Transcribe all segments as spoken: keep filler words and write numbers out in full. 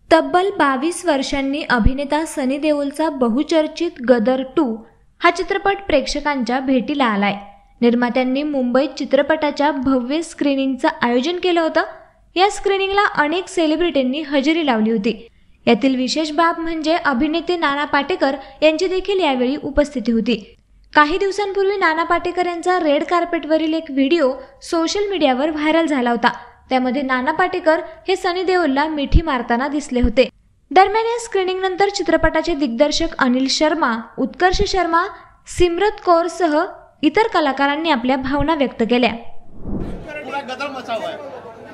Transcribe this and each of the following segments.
तब्बल बावीस वर्षांनी अभिनेता सनी देओलचा बहुचर्चित गदर टू हा चित्रपट प्रेक्षकांच्या भेटीला आलाय। निर्मात्यांनी मुंबईत चित्रपटाच्या भव्य स्क्रीनिंगचं आयोजन केलं होतं। या स्क्रीनिंगला अनेक सेलिब्रिटींनी हजेरी लावली होती। यातील विशेष बाब म्हणजे अभिनेते नाना पाटेकर यांची देखील यावेळी उपस्थिती होती। काही दिवसांपूर्वी नाना पाटेकर यांचा रेड कार्पेटवरील एक व्हिडिओ सोशल मीडियावर व्हायरल झाला होता। त्यामध्ये नाना पाटेकर हे सनी देओलला मिठी मारताना दिसले होते। दरम्यान या स्क्रीनिंग नंतर चित्रपटाचे दिग्दर्शक अनिल शर्मा, उत्कर्ष शर्मा, सिमरत कौर सह इतर कलाकारांनी आपल्या भावना व्यक्त केल्या। पूरा गदर मचा हुआ है।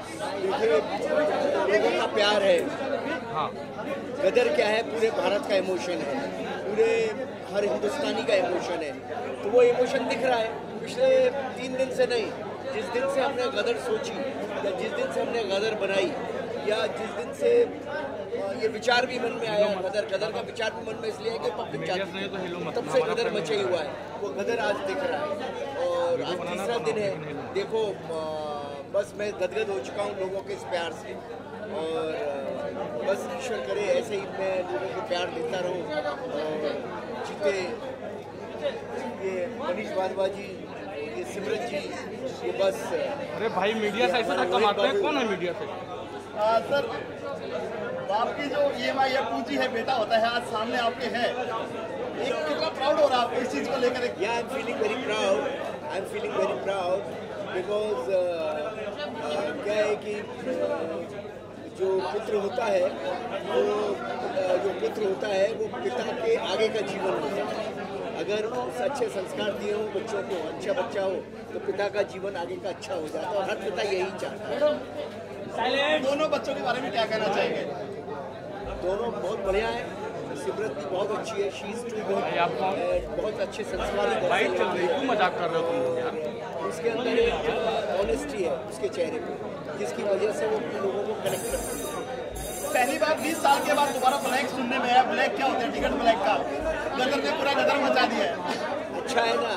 लोगों का प्यार है। हाँ। गदर क्या है? पूरे भारत का इमोशन है, पूरे हर हिंदुस्तानी का इमोशन है। तो वो इमोशन दिख रहा है पिछले तीन दिन से नहीं, जिस दिन से हमने गदर सोची या जिस दिन से हमने गदर बनाई या जिस दिन से ये विचार भी मन में आया, गदर गदर का विचार भी मन में इसलिए है कि पब्लिक चाहती है, तब से गदर मचा ही हुआ है। वो गदर आज दिख रहा है और आज तीसरा दिन है। देखो बस मैं गदगद हो चुका हूँ लोगों के इस प्यार से और बस ईश्वर करे ऐसे ही मैं लोगों को प्यार देता रहूँ और जीते। ये मनीष भारद्वाज जी, ये सिमरत जी, ये बस। अरे भाई मीडिया से ऐसा धक्का मारते हैं, कौन है मीडिया से? आ, सर बाप की जो ई एम आई या पूंजी है बेटा होता है, आज सामने आपके है। एक कितना प्राउड हो रहा है आपको इस चीज़ को लेकर? या I am feeling very proud, I am feeling very proud because क्या है कि जो पुत्र होता है वो जो पुत्र होता है वो पिता के आगे का जीवन होता है। अगर अच्छे संस्कार दिए हो बच्चों को, अच्छा बच्चा हो तो पिता का जीवन आगे का अच्छा हो जाता है और हर पिता यही चाहता है। दोनों बच्चों के बारे में क्या कहना चाहेंगे? दोनों बहुत बढ़िया है। सिमरत भी बहुत अच्छी है, शी इज टू गुड, बहुत अच्छे संस्कार। बाइक चल रही है, मजाक कर रहे हो तुम यार। उसके अंदर एक ऑनेस्टी है उसके चेहरे पे, जिसकी वजह से वो लोगों को कनेक्ट करती है। पहली बार बीस साल के बाद दोबारा ब्लैक सुनने में आया। ब्लैक क्या होता है? टिकट ब्लैक का। गदर ने पूरा गदर मचा दिया है। अच्छा है ना,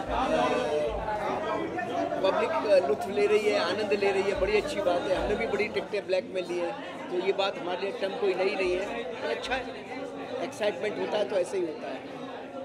पब्लिक लुत्फ ले रही है, आनंद ले रही है, बड़ी अच्छी बात है। हमने भी बड़ी टिकटें ब्लैक में ली है, तो ये बात हमारे लिए टर्म कोई नई नहीं है, तो अच्छा है। एक्साइटमेंट होता है तो ऐसे ही होता है।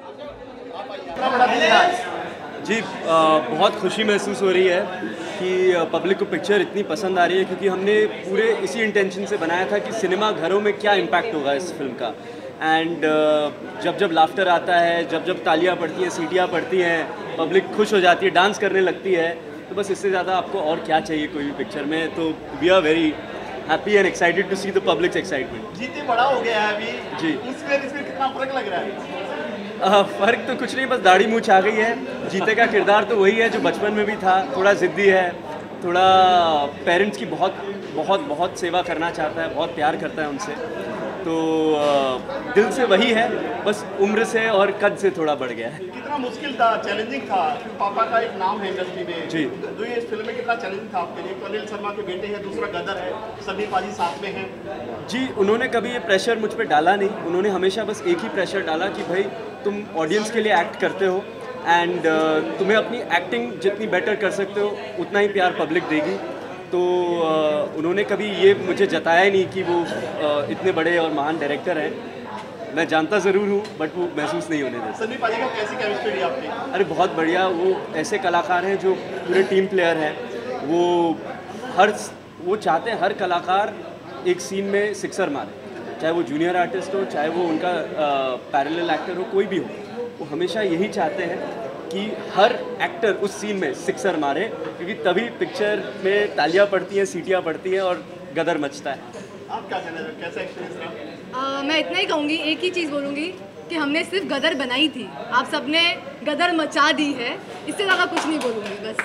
जी आ, बहुत खुशी महसूस हो रही है कि पब्लिक को पिक्चर इतनी पसंद आ रही है, क्योंकि हमने पूरे इसी इंटेंशन से बनाया था कि सिनेमा घरों में क्या इम्पैक्ट होगा इस फिल्म का। एंड uh, जब जब लाफ्टर आता है, जब जब तालियां पड़ती हैं, सीटियां पड़ती हैं, पब्लिक खुश हो जाती है, डांस करने लगती है, तो बस इससे ज़्यादा आपको और क्या चाहिए कोई भी पिक्चर में। तो we are very happy and excited to see the public's excitement. जीते बड़ा हो गया है अभी जी, उसमें इसमें कितना फर्क लग रहा है? uh, फ़र्क तो कुछ नहीं, बस दाढ़ी मूंछ आ गई है। जीते का किरदार तो वही है जो बचपन में भी था, थोड़ा ज़िद्दी है, थोड़ा पेरेंट्स की बहुत बहुत बहुत सेवा करना चाहता है, बहुत प्यार करता है उनसे, तो दिल से वही है, बस उम्र से और कद से थोड़ा बढ़ गया है। कितना मुश्किल था, चैलेंजिंग था? पापा का एक नाम है इंडस्ट्री में जी, तो ये इस फिल्म में कितना चैलेंजिंग था आपके लिए? तो अनिल शर्मा के बेटे हैं, दूसरा गदर है, सनी पाजी साथ में हैं। जी, उन्होंने कभी ये प्रेशर मुझ पर डाला नहीं। उन्होंने हमेशा बस एक ही प्रेशर डाला कि भाई तुम ऑडियंस के लिए एक्ट करते हो एंड uh, तुम्हें अपनी एक्टिंग जितनी बेटर कर सकते हो उतना ही प्यार पब्लिक देगी। तो uh, उन्होंने कभी ये मुझे जताया ही नहीं कि वो uh, इतने बड़े और महान डायरेक्टर हैं। मैं जानता ज़रूर हूँ बट वो महसूस नहीं होने देता। सनी पाजी का कैसी केमिस्ट्री ली आपने? अरे बहुत बढ़िया। वो ऐसे कलाकार हैं जो पूरे टीम प्लेयर हैं। वो हर वो चाहते हैं हर कलाकार एक सीन में सिक्सर मारे, चाहे वो जूनियर आर्टिस्ट हो, चाहे वो उनका पैरेलल एक्टर हो, कोई भी हो। वो हमेशा यही चाहते हैं कि हर एक्टर उस सीन में सिक्सर मारे, क्योंकि तभी पिक्चर में तालियां पड़ती हैं, सीटियां पड़ती हैं और गदर मचता है। आप क्या कहना चाहते हैं? कैसा एक्सपीरियंस रहा? मैं इतना ही कहूँगी, एक ही चीज़ बोलूँगी कि हमने सिर्फ गदर बनाई थी, आप सबने गदर मचा दी है। इससे ज़्यादा कुछ नहीं बोलूँगी बस।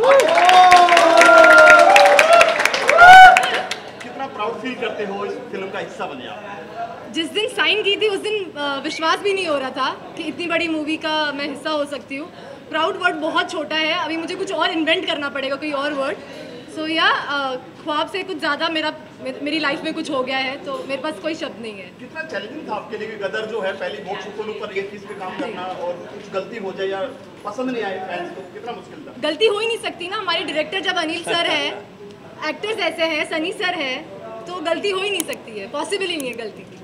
कितना प्राउड फील करते हो इस फिल्म का हिस्सा बने आप? जिस दिन साइन की थी उस दिन विश्वास भी नहीं हो रहा था कि इतनी बड़ी मूवी का मैं हिस्सा हो सकती हूँ। प्राउड वर्ड बहुत छोटा है, अभी मुझे कुछ और इन्वेंट करना पड़ेगा, कोई और वर्ड। सो या ख्वाब से कुछ ज़्यादा मेरा मेरी लाइफ में कुछ हो गया है, तो मेरे पास कोई शब्द नहीं है। कितना चैलेंजिंग था आपके लिए? गदर जो है पहली मोक्ष पर एक चीज़ पे काम करना और कुछ गलती हो जाए या पसंद नहीं आए फैंस को, कितना मुश्किल था? गलती हो ही नहीं सकती ना। हमारे डायरेक्टर जब अनिल सर है, एक्टर्स ऐसे हैं, सनी सर है, तो गलती हो ही नहीं सकती है, पॉसिबल ही नहीं है गलती।